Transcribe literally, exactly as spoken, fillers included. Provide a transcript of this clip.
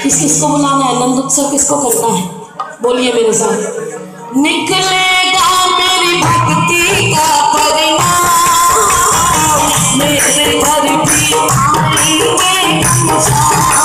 किस किस को बुलाना है? नंद उत्सव किसको करना है? बोलिए मेरे साथ। निकलेगा मेरी भक्ति का परिणाम, मेरे घर भी आएंगे